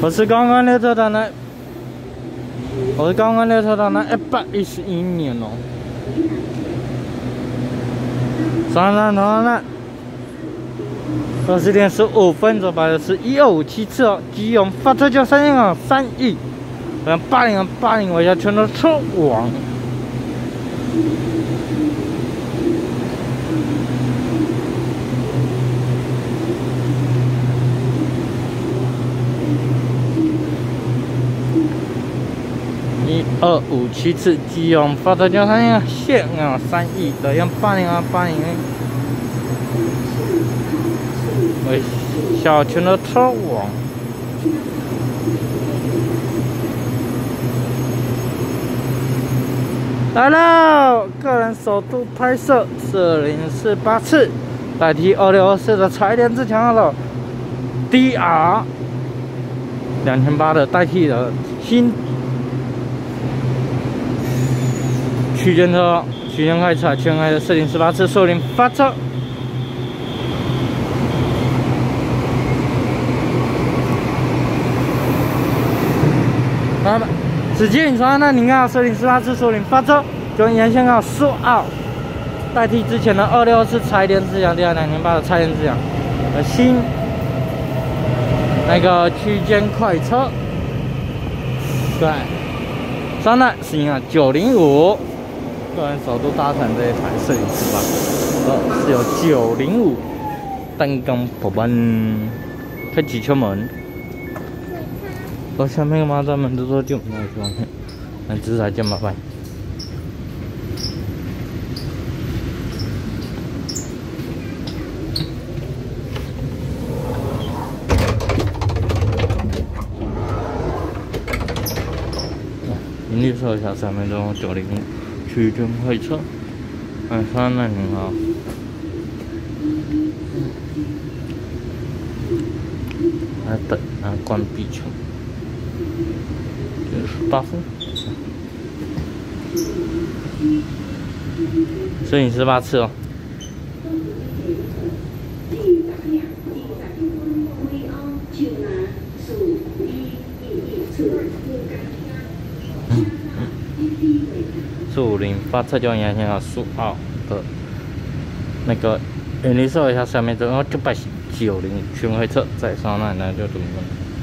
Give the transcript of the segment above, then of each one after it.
我是刚刚列车长的111年哦。20点15分走白的是1257次哦，基隆发车就3亿，然后80我要全都车网。1257次基隆发车就3亿，的用80。我小群的车网，来了！个人首度拍摄4048次，代替2624的柴联自强了 DR 2800的代替了新区间车，区间快车，全开的4048次树林发车。只见你说那你看4048次树林发车，就沿线号苏澳，代替之前的2624柴联自强 DR 2800的柴联自强的新那个区间快车。对，上来是一辆905，个人首度搭乘这一台4048，是有905单缸宝板，开启车门。下面马咱们都说就那个，那这台就麻烦。绿色小3分钟905区间快车，3万0号。等关闭球。8分，4048次哦。树林发车就沿线苏澳的那个绿色一下下面，然后就把90全回车再上来，那就怎么办？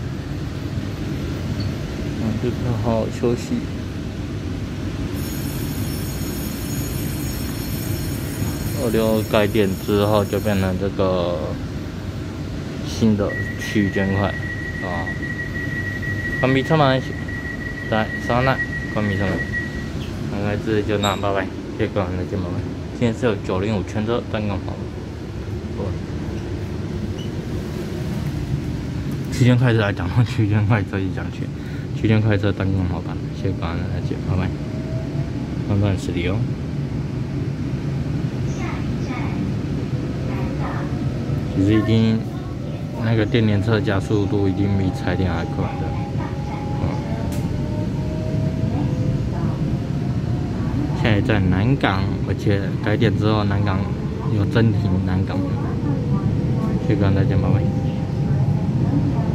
就是好好休息。26改点之后就变成这个新的区间快啊。关闭车门，来上来，关闭车门。大概这里就那，拜拜，谢谢各位的见，拜拜。今天是有905全车单缸跑。区间快车来讲到区间快车一讲去。区间快车单缸跑版，谢谢各位的见，拜拜。判断是0。其实已经那个电联车加速度已经比柴电还快了。现在在南港，而且改点之后，南港有真停南港。谢谢各位的见，拜拜。